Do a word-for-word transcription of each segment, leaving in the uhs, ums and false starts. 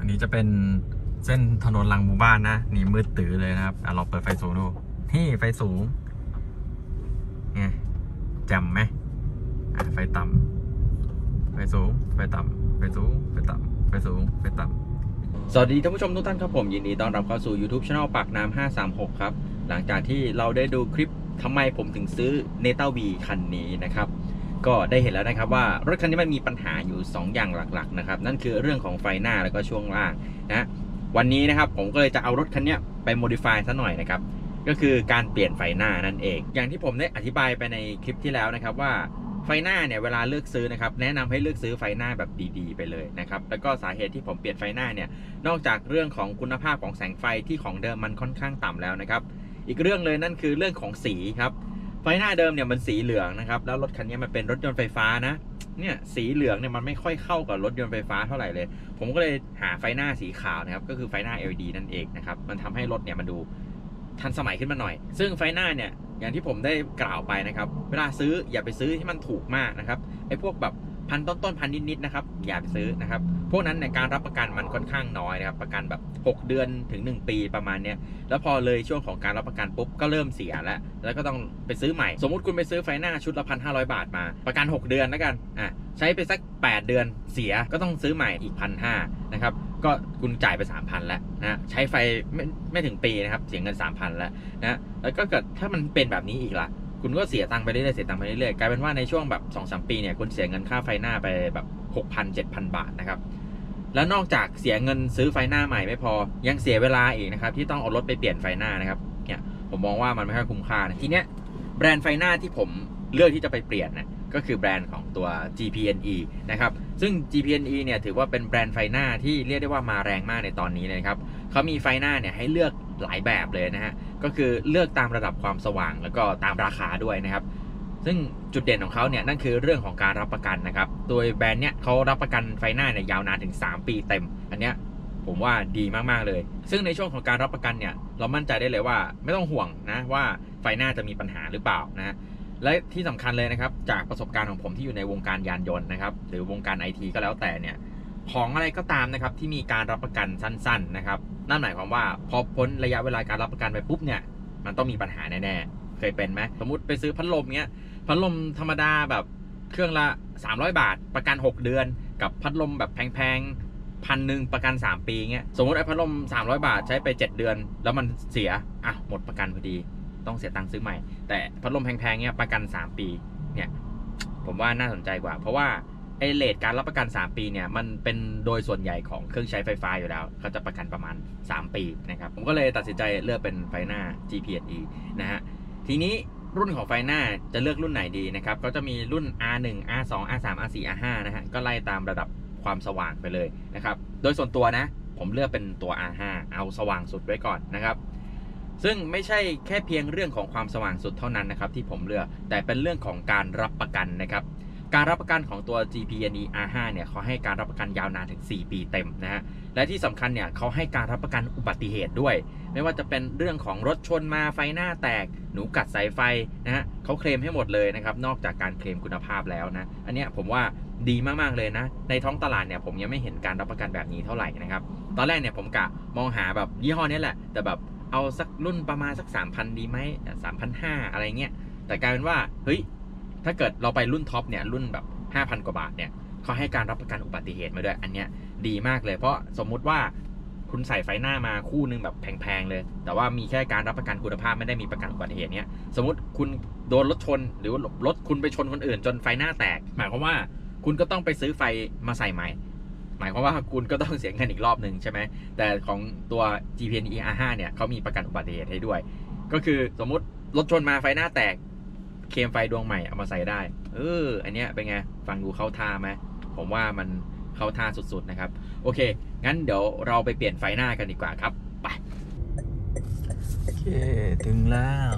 นี้จะเป็นเส้นถนนหลังหมู่บ้านนะนี่มืดตื้อเลยนะครับอ่ะลองเปิดไฟสูงดูนี่ไฟสูงไงแจ่มไหมอ่ะไฟต่ำไฟสูงไฟต่ำไฟสูงไฟต่ำไฟสูงไฟต่ำสวัสดีท่านผู้ชมทุกท่านครับผมยินดีต้อนรับเข้าสู่ YouTube Channel ปากน้ำห้าสามหกครับหลังจากที่เราได้ดูคลิปทำไมผมถึงซื้อ Neta V คันนี้นะครับก็ได้เห็นแล้วนะครับว่ารถคันนี้มันมีปัญหาอยู่สองอย่างหลักๆนะครับนั่นคือเรื่องของไฟหน้าแล้วก็ช่วงล่างนะวันนี้นะครับผมก็เลยจะเอารถคันนี้ไปโมดิฟายซะหน่อยนะครับก็คือการเปลี่ยนไฟหน้านั่นเองอย่างที่ผมได้อธิบายไปในคลิปที่แล้วนะครับว่าไฟหน้าเนี่ยเวลาเลือกซื้อนะครับแนะนำให้เลือกซื้อไฟหน้าแบบดีๆไปเลยนะครับแล้วก็สาเหตุที่ผมเปลี่ยนไฟหน้าเนี่ยนอกจากเรื่องของคุณภาพของแสงไฟที่ของเดิมมันค่อนข้างต่ำแล้วนะครับอีกเรื่องเลยนั่นคือเรื่องของสีครับไฟหน้าเดิมเนี่ยมันสีเหลืองนะครับแล้วรถคันนี้มันเป็นรถยนต์ไฟฟ้านะเนี่ยสีเหลืองเนี่ยมันไม่ค่อยเข้ากับรถยนต์ไฟฟ้าเท่าไหร่เลยผมก็เลยหาไฟหน้าสีขาวนะครับก็คือไฟหน้า แอล อี ดี นั่นเองนะครับมันทำให้รถเนี่ยมันดูทันสมัยขึ้นมาหน่อยซึ่งไฟหน้าเนี่ยอย่างที่ผมได้กล่าวไปนะครับเวลาซื้ออย่าไปซื้อที่มันถูกมากนะครับไอ้พวกแบบพันต้นต้นพันนิดๆนะครับอย่าไปซื้อนะครับพวกนั้นในการรับประกันมันค่อนข้างน้อยนะครับประกันแบบหกเดือนถึงหนึ่งปีประมาณเนี้ยแล้วพอเลยช่วงของการรับประกันปุ๊บก็เริ่มเสียแล้วแล้วก็ต้องไปซื้อใหม่สมมุติคุณไปซื้อไฟหน้าชุดละพันห้าร้อยบาทมาประกันหกเดือนแล้วกันอ่ะใช้ไปสักแปดเดือนเสียก็ต้องซื้อใหม่อีกพันห้านะครับก็คุณจ่ายไป สามพัน แล้วนะใช้ไฟไม่ไม่ถึงปีนะครับเสียเงิน สามพัน แล้วนะแล้วก็เกิดถ้ามันเป็นแบบนี้อีกล่ะคุณก็เสียตังค์ไปเรื่อยๆเสียตังค์ไปเรื่อยๆกลายเป็นว่าในช่วงแบบ สองสาม ปีเนี่ยคุณเสียเงินค่าไฟหน้าไปแบบ หกพัน เจ็ดพัน บาทนะครับแล้วนอกจากเสียเงินซื้อไฟหน้าใหม่ไม่พอยังเสียเวลาอีกนะครับที่ต้องเอารถไปเปลี่ยนไฟหน้านะครับเนี่ยผมมองว่ามันไม่ค่อยคุ้มค่านะทีเนี้ยแบรนด์ไฟหน้าที่ผมเลือกที่จะไปเปลี่ยนนะก็คือแบรนด์ของตัว จี พี เอ็น อี นะครับซึ่ง จี พี เอ็น อี เนี่ยถือว่าเป็นแบรนด์ไฟหน้าที่เรียกได้ว่ามาแรงมากในตอนนี้เลยครับเขามีไฟหน้าเนี่ยให้เลือกหลายแบบเลยนะฮะก็คือเลือกตามระดับความสว่างแล้วก็ตามราคาด้วยนะครับซึ่งจุดเด่นของเขาเนี่ยนั่นคือเรื่องของการรับประกันนะครับโดยแบรนด์เนี่ยเขารับประกันไฟหน้าเนี่ยยาวนานถึงสามปีเต็มอันเนี้ยผมว่าดีมากๆเลยซึ่งในช่วงของการรับประกันเนี่ยเรามั่นใจได้เลยว่าไม่ต้องห่วงนะว่าไฟหน้าจะมีปัญหาหรือเปล่านะและที่สำคัญเลยนะครับจากประสบการณ์ของผมที่อยู่ในวงการยานยนต์นะครับหรือวงการ ไอ ที ก็แล้วแต่เนี่ยของอะไรก็ตามนะครับที่มีการรับประกันสั้นๆนะครับนั่นหมายความว่าพอพ้นระยะเวลาการรับประกันไปปุ๊บเนี่ยมันต้องมีปัญหาแน่ๆเคยเป็นไหมสมมุติไปซื้อพัดลมเงี้ยพัดลมธรรมดาแบบเครื่องละสามร้อยบาทประกันหกเดือนกับพัดลมแบบแพงๆพันหนึ่งประกันสามปีเงี้ยสมมติไอ้พัดลมสามร้อยบาทใช้ไปเจ็ดเดือนแล้วมันเสียอ่ะหมดประกันพอดีต้องเสียตังค์ซื้อใหม่แต่พัดลมแพงๆเงี้ยประกันสามปีเนี่ยผมว่าน่าสนใจกว่าเพราะว่าไอ้เรทการรับประกันสามปีเนี่ยมันเป็นโดยส่วนใหญ่ของเครื่องใช้ไฟฟ้าอยู่แล้วเขาจะประกันประมาณสามปีนะครับผมก็เลยตัดสินใจเลือกเป็นไฟหน้า จี พี เอ็น อี นะฮะทีนี้รุ่นของไฟหน้าจะเลือกรุ่นไหนดีนะครับก็จะมีรุ่น อาร์ หนึ่ง อาร์ สอง อาร์ สาม อาร์ สี่ อาร์ ห้า นะฮะก็ไล่ตามระดับความสว่างไปเลยนะครับโดยส่วนตัวนะผมเลือกเป็นตัว อาร์ ห้า เอาสว่างสุดไว้ก่อนนะครับซึ่งไม่ใช่แค่เพียงเรื่องของความสว่างสุดเท่านั้นนะครับที่ผมเลือกแต่เป็นเรื่องของการรับประกันนะครับการรับประกันของตัว จี พี เอ็น อี อาร์ ห้า เนี่ยเขาให้การรับประกันยาวนานถึงสี่ปีเต็มนะฮะและที่สำคัญเนี่ยเขาให้การรับประกันอุบัติเหตุด้วยไม่ว่าจะเป็นเรื่องของรถชนมาไฟหน้าแตกหนูกัดสายไฟนะฮะเขาเคลมให้หมดเลยนะครับนอกจากการเคลมคุณภาพแล้วนะอันนี้ผมว่าดีมากๆเลยนะในท้องตลาดเนี่ยผมยังไม่เห็นการรับประกันแบบนี้เท่าไหร่นะครับตอนแรกเนี่ยผมกะมองหาแบบยี่ห้อนี้แหละแต่แบบเอาสักรุ่นประมาณสัก สามพัน ดีไหม สามพันห้าร้อย อะไรเงี้ยแต่กลายเป็นว่าเฮ้ยถ้าเกิดเราไปรุ่นท็อปเนี่ยรุ่นแบบ ห้าพัน กว่าบาทเนี่ยเขาให้การรับประกันอุบัติเหตุมาด้วยอันเนี้ยดีมากเลยเพราะสมมุติว่าคุณใส่ไฟหน้ามาคู่นึงแบบแพงๆเลยแต่ว่ามีแค่การรับประกันคุณภาพไม่ได้มีประกันอุบัติเหตุเนี้ยสมมติคุณโดนรถชนหรือรถคุณไปชนคนอื่นจนไฟหน้าแตกหมายความว่าคุณก็ต้องไปซื้อไฟมาใส่ใหม่หมายความว่าคุณก็ต้องเสียเงินอีกรอบหนึ่งใช่ไหมแต่ของตัว จี พี เอ็น อี อาร์ ห้า เนี่ยเขามีประกันอุบัติเหตุให้ด้วยก็คือสมมุติรถชนมาไฟหน้าแตกเคลมไฟดวงใหม่เอามาใส่ได้เอออันเนี้ยเป็นไงฟังดูเข้าท่าไหมผมว่ามันเข้าท่าสุดๆนะครับโอเคงั้นเดี๋ยวเราไปเปลี่ยนไฟหน้ากันดีกว่าครับไปโอเคถึงแล้ว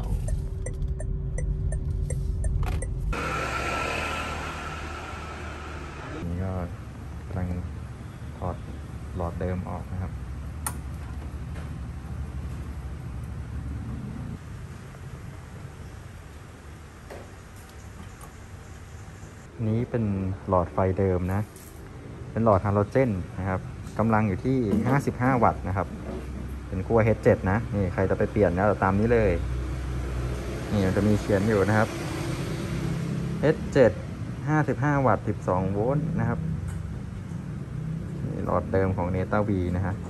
นี่ก็กำลังถอดหลอดเดิมออกนะครับนี้เป็นหลอดไฟเดิมนะเป็นหลอดฮาโลเจนนะครับกำลังอยู่ที่ห้าสิบห้าวัตต์นะครับเป็นขั้ว เอช เซเว่น นะนี่ใครจะไปเปลี่ยนนะตามนี้เลยนี่มันจะมีเขียนอยู่นะครับ เอช เซเว่น ห้าสิบห้าวัตต์สิบสองโวลต์นะครับนี่หลอดเดิมของ NetaV นะฮะ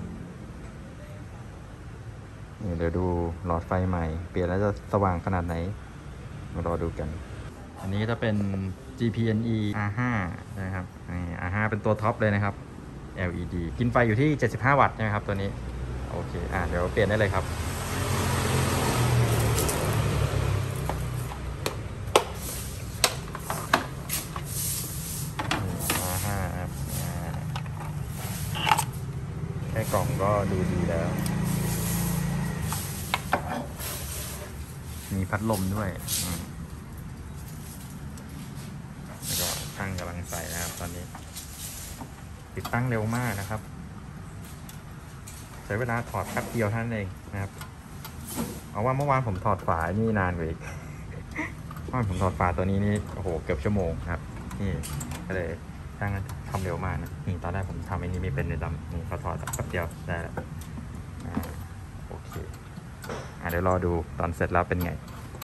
นี่เดี๋ยวดูหลอดไฟใหม่เปลี่ยนแล้วจะสว่างขนาดไหนมารอดูกันอันนี้จะเป็น จี พี เอ็น อี อาร์ ห้า นะครับนี่ อาร์ ห้า เป็นตัวท็อปเลยนะครับ แอล อี ดี กินไฟอยู่ที่เจ็ดสิบห้าวัตต์ใช่ไหมครับตัวนี้โอเคอ่ะเดี๋ยวเปลี่ยนได้เลยครับอาร์ ห้า ครับแค่กล่องก็ดูดีแล้วมีพัดลมด้วยแล้วก็ช่างกำลังใส่นะครับตอนนี้ติดตั้งเร็วมากนะครับใช้เวลาถอดแป๊บเดียวเท่านั้นเองนะครับเอาว่าเมื่อวานผมถอดฝานี่นานกว่าอีกเมื่อวานผมถอดฝาตัวนี้นี่โอ้โหเกือบชั่วโมงครับนี่ก็เลยช่างทำเร็วมากนะนี่ตอนแรกผมทำอันนี้ไม่เป็นเลยดำนี่เขาถอดแป๊บเดียวได้แล้วโอเคอ่ะเดี๋ยวรอดูตอนเสร็จแล้วเป็นไง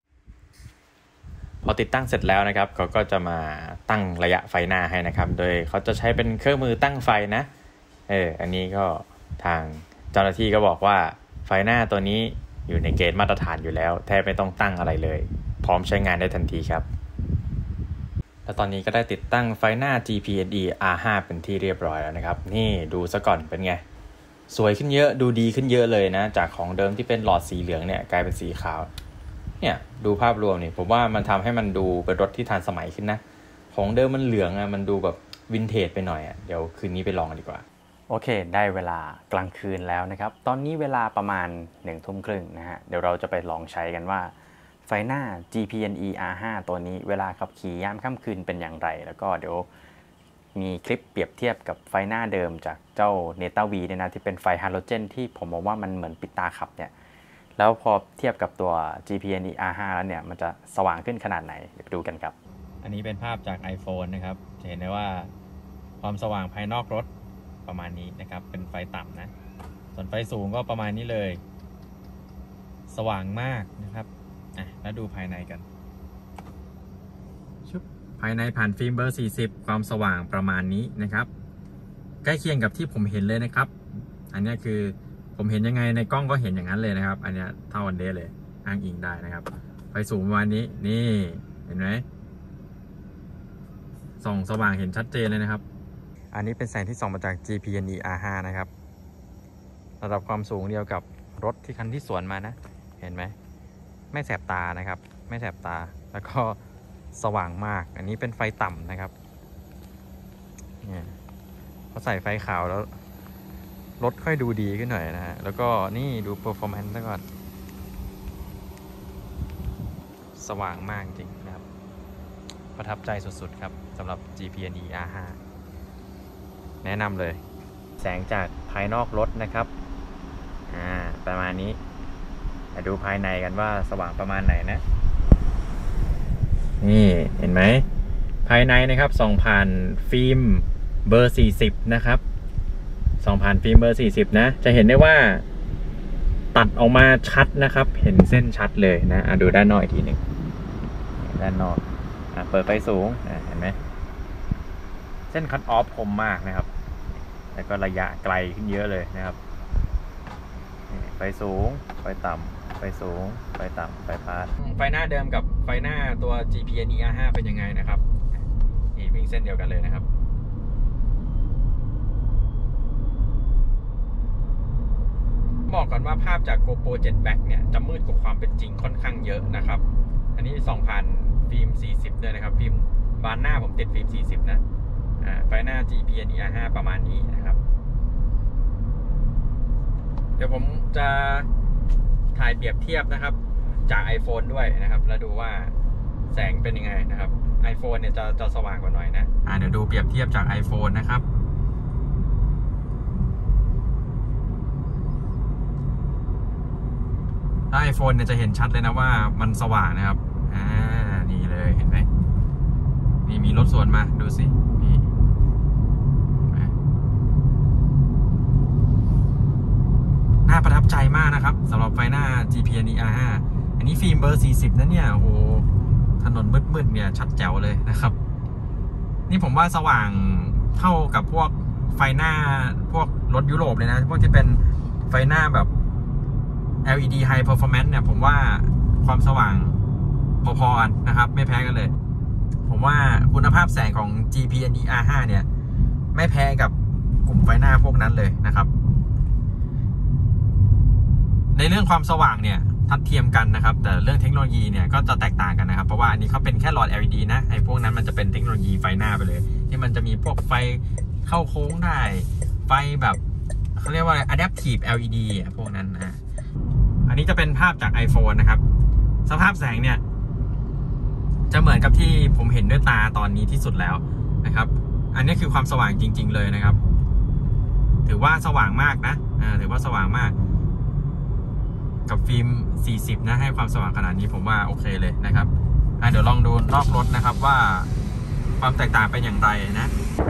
พอติดตั้งเสร็จแล้วนะครับเขาก็จะมาตั้งระยะไฟหน้าให้นะครับโดยเขาจะใช้เป็นเครื่องมือตั้งไฟนะเอออันนี้ก็ทางเจ้าหน้าที่ก็บอกว่าไฟหน้าตัวนี้อยู่ในเกณฑ์มาตรฐานอยู่แล้วแทบไม่ต้องตั้งอะไรเลยพร้อมใช้งานได้ทันทีครับและตอนนี้ก็ได้ติดตั้งไฟหน้า จี พี เอ็น อี อาร์ ห้า เป็นที่เรียบร้อยแล้วนะครับนี่ดูซะก่อนเป็นไงสวยขึ้นเยอะดูดีขึ้นเยอะเลยนะจากของเดิมที่เป็นหลอดสีเหลืองเนี่ยกลายเป็นสีขาวเนี่ยดูภาพรวมนี่ผมว่ามันทำให้มันดูเป็นรถที่ทันสมัยขึ้นนะของเดิมมันเหลืองอ่ะมันดูแบบวินเทจไปหน่อยอ่ะเดี๋ยวคืนนี้ไปลองกันดีกว่าโอเคได้เวลากลางคืนแล้วนะครับตอนนี้เวลาประมาณหนึ่งทุ่มครึ่งนะฮะเดี๋ยวเราจะไปลองใช้กันว่าไฟหน้า จี พี เอ็น อี อาร์ ห้า ตัวนี้เวลาขับขี่ยามค่ำคืนเป็นอย่างไรแล้วก็เดี๋ยวมีคลิปเปรียบเทียบกับไฟหน้าเดิมจากเจ้า NetaV เนี่ยนะที่เป็นไฟฮาโลเจนที่ผมมองว่ามันเหมือนปิดตาขับเนี่ยแล้วพอเทียบกับตัว จี พี เอ็น อี อาร์ ห้า แล้วเนี่ยมันจะสว่างขึ้นขนาดไหนเดี๋ยวไปดูกันครับอันนี้เป็นภาพจาก iPhone นะครับจะเห็นได้ว่าความสว่างภายนอกรถประมาณนี้นะครับเป็นไฟต่ำนะส่วนไฟสูงก็ประมาณนี้เลยสว่างมากนะครับอ่ะแล้วดูภายในกันชุบภายในผ่านฟิล์มเบอร์สี่สิบความสว่างประมาณนี้นะครับใกล้เคียงกับที่ผมเห็นเลยนะครับอันนี้คือผมเห็นยังไงในกล้องก็เห็นอย่างนั้นเลยนะครับอันนี้เท่ากันเดะเลยอ้างอิงได้นะครับไฟสูงประมาณนี้นี่เห็นไหมส่องสว่างเห็นชัดเจนเลยนะครับอันนี้เป็นแสงที่ส่องมาจาก จี พี เอ็น อี อาร์ ห้า นะครับระดับความสูงเดียวกับรถที่คันที่สวนมานะเห็นไหมไม่แสบตานะครับไม่แสบตาแล้วก็สว่างมากอันนี้เป็นไฟต่ำนะครับเนี่ยพอใส่ไฟขาวแล้วรถค่อยดูดีขึ้นหน่อยนะฮะแล้วก็นี่ดู performance ซะก่อนสว่างมากจริงนะครับประทับใจสุดๆครับสำหรับ จี พี เอ็น อี อาร์ ห้า แนะนำเลยแสงจากภายนอกรถนะครับอ่าประมาณนี้มาดูภายในกันว่าสว่างประมาณไหนนะนี่เห็นไหมภายในนะครับส่องผ่านฟิล์มเบอร์สี่สิบนะครับส่องผ่านฟิล์มเบอร์สี่สิบนะจะเห็นได้ว่าตัดออกมาชัดนะครับเห็นเส้นชัดเลยนะอ่ะดูด้านนอกอีกทีหนึ่งด้านนอกอ่ะเปิดไฟสูงอ่ะเห็นไหมเส้นคัทออฟคมมากนะครับแล้วก็ระยะไกลขึ้นเยอะเลยนะครับไฟสูงไฟต่ำไฟสูงไฟต่ำไฟพาสไฟหน้าเดิมกับไฟหน้าตัว จี พี เอ็น อี อาร์ ห้า เป็นยังไงนะครับนี่วิ่งเส้นเดียวกันเลยนะครับบอกก่อนว่าภาพจาก GoPro เจ็ด Back เนี่ยจะมืดกว่าความเป็นจริงค่อนข้างเยอะนะครับอันนี้ส่องผ่านฟิล์มสี่สิบด้วยนะครับฟิล์มบานหน้าผมติดฟิล์มสี่สิบนะอ่าไฟหน้า จี พี เอ็น อี อาร์ ห้า ประมาณนี้นะครับเดี๋ยวผมจะถ่ายเปรียบเทียบนะครับจาก iPhone ด้วยนะครับแล้วดูว่าแสงเป็นยังไงนะครับ iPhone เนี่ยจะจะสว่างกว่าหน่อยนะอ่าเดี๋ยวดูเปรียบเทียบจาก iPhone นะครับถ้า iPhone เนี่ยจะเห็นชัดเลยนะว่ามันสว่างนะครับอ่านี่เลยเห็นไหมนี่มีรถสวนมาดูสินี่เห็นไหมมากนะครับสำหรับไฟหน้า จี พี เอ็น อี อาร์ ไฟว์ อันนี้ฟิล์มเบอร์สี่สิบนะเนี่ยโอ้โหถนนมืดๆเนี่ยชัดแจ๋วเลยนะครับนี่ผมว่าสว่างเท่ากับพวกไฟหน้าพวกรถยุโรปเลยนะพวกที่เป็นไฟหน้าแบบ แอล อี ดี High Performance เนี่ยผมว่าความสว่างพอๆกันนะครับไม่แพ้กันเลยผมว่าคุณภาพแสงของ จี พี เอ็น อี อาร์ ไฟว์ เนี่ยไม่แพ้กับกลุ่มไฟหน้าพวกนั้นเลยนะครับในเรื่องความสว่างเนี่ยทัดเทียมกันนะครับแต่เรื่องเทคโนโลยีเนี่ยก็จะแตกต่างกันนะครับเพราะว่าอันนี้เขาเป็นแค่หลอด แอล อี ดี นะไอ้พวกนั้นมันจะเป็นเทคโนโลยีไฟหน้าไปเลยที่มันจะมีพวกไฟเข้าโค้งได้ไฟแบบเขาเรียกว่าอะไร Adaptive แอล อี ดี พวกนั้นนะอันนี้จะเป็นภาพจาก iPhone นะครับสภาพแสงเนี่ยจะเหมือนกับที่ผมเห็นด้วยตาตอนนี้ที่สุดแล้วนะครับอันนี้คือความสว่างจริงๆเลยนะครับถือว่าสว่างมากนะอ่าถือว่าสว่างมากกับฟิล์มสี่สิบนะให้ความสว่างขนาดนี้ผมว่าโอเคเลยนะครับอ่ะเดี๋ยวลองดูนอกรถนะครับว่าความแตกต่างเป็นอย่างไรนะ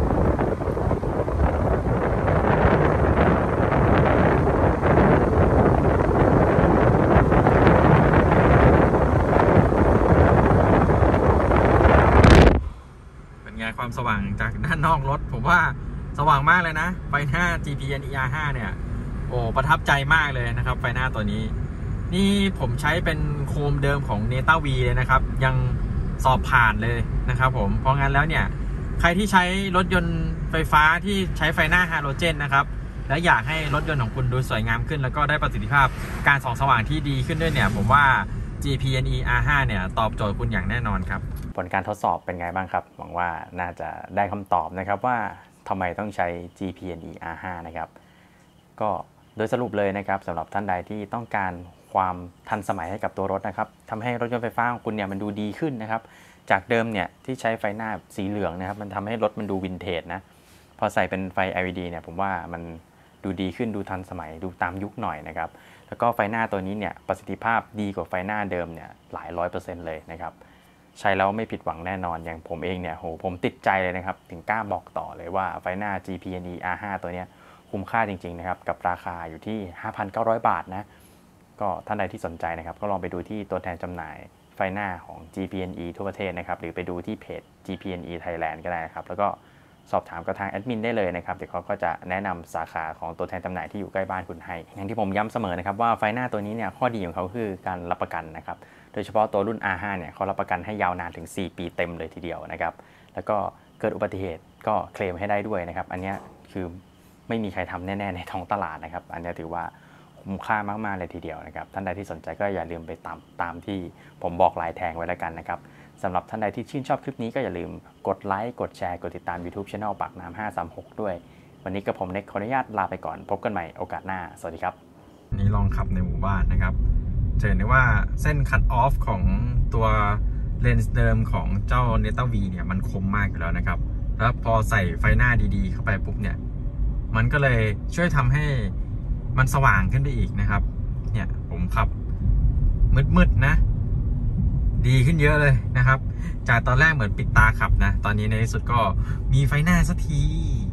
เป็นไงความสว่างจากด้านนอกรถผมว่าสว่างมากเลยนะไฟหน้า จี พี เอ็น อี อาร์ ไฟว์ เนี่ยโอ้ประทับใจมากเลยนะครับไฟหน้าตัวนี้นี่ผมใช้เป็นโคมเดิมของ Neta V เลยนะครับยังสอบผ่านเลยนะครับผมเพราะงั้นแล้วเนี่ยใครที่ใช้รถยนต์ไฟฟ้าที่ใช้ไฟหน้าฮาโลเจนนะครับและอยากให้รถยนต์ของคุณดูสวยงามขึ้นแล้วก็ได้ประสิทธิภาพการส่องสว่างที่ดีขึ้นด้วยเนี่ยผมว่า จี พี เอ็น อี อาร์ ไฟว์ เนี่ยตอบโจทย์คุณอย่างแน่นอนครับผลการทดสอบเป็นไงบ้างครับหวังว่าน่าจะได้คำตอบนะครับว่าทำไมต้องใช้ จี พี เอ็น อี อาร์ ไฟว์ นะครับก็โดยสรุปเลยนะครับสำหรับท่านใดที่ต้องการความทันสมัยให้กับตัวรถนะครับทำให้รถยนต์ไฟฟ้าของคุณเนี่ยมันดูดีขึ้นนะครับจากเดิมเนี่ยที่ใช้ไฟหน้าสีเหลืองนะครับมันทำให้รถมันดูวินเทจนะพอใส่เป็นไฟ แอล อี ดี เนี่ยผมว่ามันดูดีขึ้นดูทันสมัยดูตามยุคหน่อยนะครับแล้วก็ไฟหน้าตัวนี้เนี่ยประสิทธิภาพดีกว่าไฟหน้าเดิมเนี่ยหลายร้อยเปอร์เซ็นต์เลยนะครับใช้แล้วไม่ผิดหวังแน่นอนอย่างผมเองเนี่ยโหผมติดใจเลยนะครับถึงกล้าบอกต่อเลยว่าไฟหน้า จี พี เอ็น อี อาร์ ไฟว์ ตัวเนี้ยคุ้มค่าจริงๆนะครับกับราคาอยู่ที่ ห้าพันเก้าร้อย บาทนะก็ท่านใดที่สนใจนะครับก็ลองไปดูที่ตัวแทนจำหน่ายไฟหน้าของ จี พี เอ็น อี ทั่วประเทศนะครับหรือไปดูที่เพจ จี พี เอ็น อี Thailand ก็ได้นะครับแล้วก็สอบถามกับทางแอดมินได้เลยนะครับเดี๋ยวเขาก็จะแนะนำสาขาของตัวแทนจำหน่ายที่อยู่ใกล้บ้านคุณให้อย่างที่ผมย้ำเสมอนะครับว่าไฟหน้าตัวนี้เนี่ยข้อดีของเขาคือการรับประกันนะครับโดยเฉพาะตัวรุ่น อาร์ ไฟว์ เนี่ยเขารับประกันให้ยาวนานถึงสี่ปีเต็มเลยทีเดียวนะครับแล้วก็เกิดอุบัติเหตุก็เคลมให้ได้ด้วยนะครับอันนี้คือไม่มีใครทำแน่ๆในท้องตลาดนะครับอันนี้ถือว่าคุ้มค่ามากๆเลยทีเดียวนะครับท่านใดที่สนใจก็อย่าลืมไปตามตามที่ผมบอกลายแทงไว้แล้วกันนะครับสำหรับท่านใดที่ชื่นชอบคลิปนี้ก็อย่าลืมกดไลค์กดแชร์กดติดตาม YouTube Channel ปากน้ำห้าสามหกด้วยวันนี้กับผมเน็กขออนุญาตลาไปก่อนพบกันใหม่โอกาสหน้าสวัสดีครับนี้ลองขับในหมู่บ้านนะครับจะเห็นได้ว่าเส้นคัตออฟของตัวเลนส์เดิมของเจ้า Neta V เนี่ยมันคมมากอยู่แล้วนะครับแล้วพอใส่ไฟหน้าดีๆเข้าไปปุ๊บเนี่ยมันก็เลยช่วยทำให้มันสว่างขึ้นไปอีกนะครับเนี่ยผมขับมืดๆนะดีขึ้นเยอะเลยนะครับจากตอนแรกเหมือนปิดตาขับนะตอนนี้ในที่สุดก็มีไฟหน้าสักที